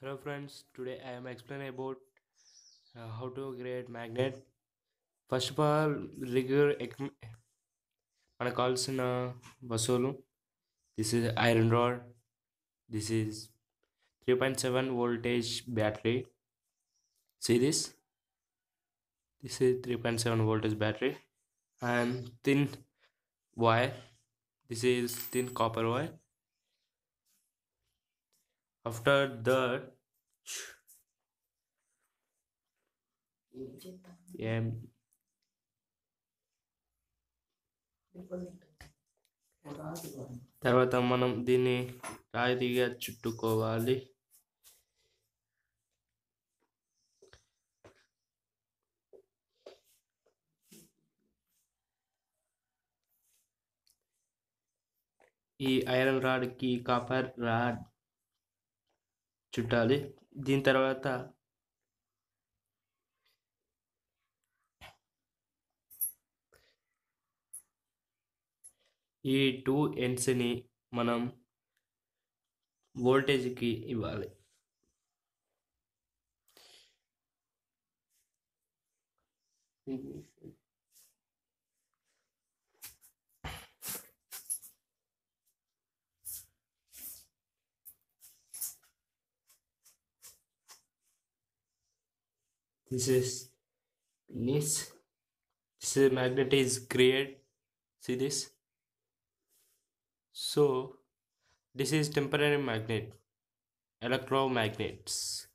Hello friends, today I am explaining about how to create magnet. First of all, rigor మనకు కావాల్సిన వస్తువులు. This is iron rod. This is 3.7 voltage battery. See this? This is 3.7 voltage battery and thin wire. This is thin copper wire. After that, um, తర్వాత మనం దీన్ని రాయితీగా చుట్టుకోవాలి. ఈ iron రాడ్కి copper rod చుట్టాలి. దీని తర్వాత ఈ టూ ఎండ్స్ని మనం వోల్టేజ్కి ఇవ్వాలి. This is penis. This is magnet is created. See this? So this is temporary magnet, electromagnets.